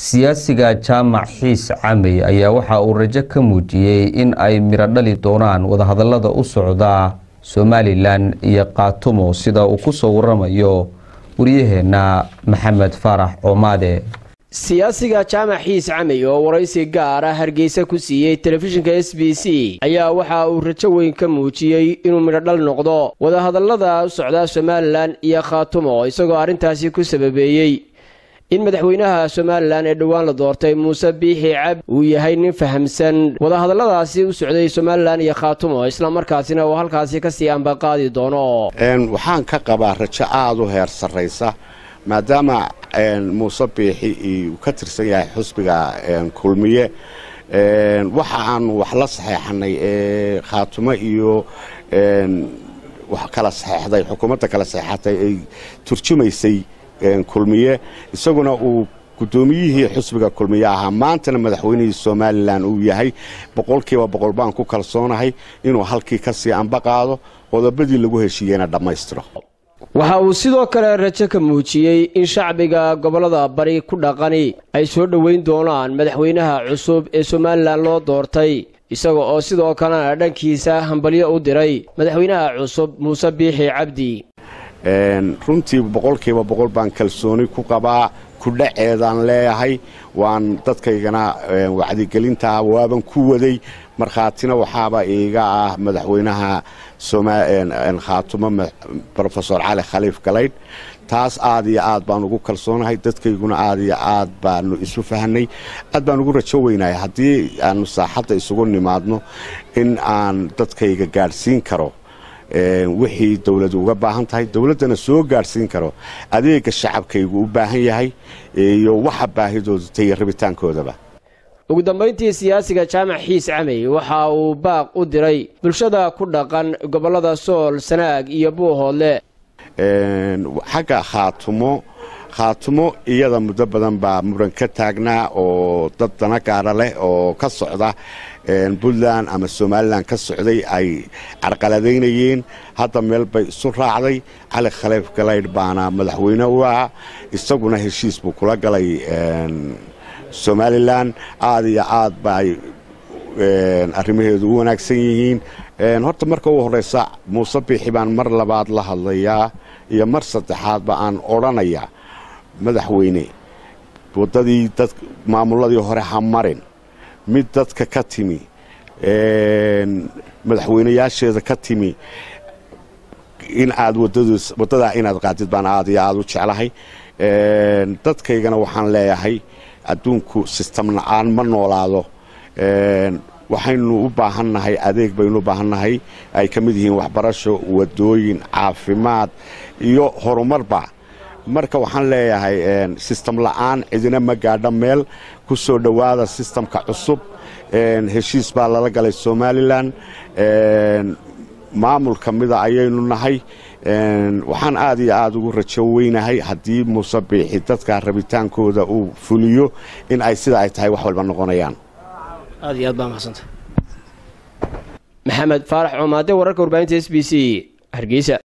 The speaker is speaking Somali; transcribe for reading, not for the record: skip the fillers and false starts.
siyaasiga jaamac xiis camey ayaa waxa uu rajo ka muujiyay in ay miro dhali doonaan wadahadalada u socda Somaliland iyo Qaatumo sida uu ku soo waramayo wariyaheena Maxamed Farax Omaade. siyaasiga jaamac xiis camey oo waraysi gaar ah Hargeysa ku siiyay telefishinka SBC ayaa waxa uu rajo weyn ka muujiyay inuu miro dhal noqdo wadahadalada u socda Somaliland iyo Qaatumo isagoo arintaasi ku sababeeyay in madaxweynaha Somaliland ee dhawaan la doortay Muuse Biixi Cabdi uu yahay nin fahamsan wadahadaladaasi u socday Somaliland iyo Qaatumo isla markaasina uu halkaasi ka sii anba qaadi doono. waxaan ka qabaa rajo aad u heer sareysa maadaama Muuse Biixi uu ka tirsan yahay xusbiga kulmiye waxa aan wax la saxeexnay Qaatumo iyo wax kala saxeexday xukuumadda kala saxeexatay ay turjumaysay kulmiye isaguna uu gudoomiyihii xusbiga kulmiye ahaa maantana madaxweynihii Somaliland uu yahay boqolkiiba boqol baan ku kalsoonahay inuu halkii ka sii anba qaado qodobadii lagu heshiiyayna dhamaystiro. waxa uu sidoo kale rajo ka muujiyay in shacbiga gobolada bari ku dhaqani ay soo dhaweyn doonaan madaxweynaha cusub ee Somaliland loo doortay isagoo oo sidoo kale dhankiisa hambalyo u diray madaxweynaha cusub Muuse Biixi Cabdi. runtii boqolkiiba boqol baan kalsooni ku qabaa ku dhaceedaan leeyahay waan dadkaygana wacdi gelinta waaban ku waday marxaatina waxaaba iiga ah madaxweynaha Somaliland Qaatumo Professor Ali Khaliif Galayd taas aad iyo aad baan ugu kalsoonahay dadkayguna aad iyo aad baan isu fahanay aad baan ugu rajo weynahay haddii aan saaxadda isugu nimaadno in aan dadkayga gaarsiin karo wixii dawladdu uga baahan tahay dawladana soo gaarsiin karo adeega shacabkaygu u baahan yahay iyo waxa baahidoodu tay rabitaankoodaba. ugu dambeyntii siyaasiga jaamac xiis camey waxa uu baaq u diray bulshada ku dhaqan gobolada Sool Sanaag iyo Buuhoodle xagga Qaatumo iyada muddo badan baa muran ka taagnaa oo dad dana gaar leh oo ka socda Puntland ama Somaliland ka socday ay carqaladeynayeen hadda meel bay isu raacday Ali Khaliif Galayd baana madaxweyne u ah isaguna heshiis buu kula galay Somaliland aad iyo aad bay arrimaheedu u wanaagsan yihiin horta marka uu horeysa Muuse Biixi baan mar labaad la hadlayaa iyo mar saddexaad baan oranayaa madaxweyne wadadii dad maamuladii hore ha marin mid dadka ka timi madaxweynayaasheeda ka timi in aad wadada inaad qaadid baan aad iyo aad u jeclahay dadkaygana waxaan leeyahay adduunku system la'aan ma noolaado waxaynu u baahannahay adeeg baynu u baahannahay ay ka mid yihiin waxbarasho wadooyin caafimaad iyo horumarba marka waxaan leeyahay system la'aan cidina ma gaadho meel ku soo dhawaada systemka cusub heshiis baa lala galay Somaliland maamul kamida ayaynu nahay waxaan aad iyo aad ugu rajo weynahay haddii Muuse Biixi dadka rabitaankooda uu fuliyo in ay sida ay tahay wax walba noqonayaan. aad iyo aad baa mahadsantahay. Maxamed Farax Omaade wararka warbaahinta SBC Hargeysa.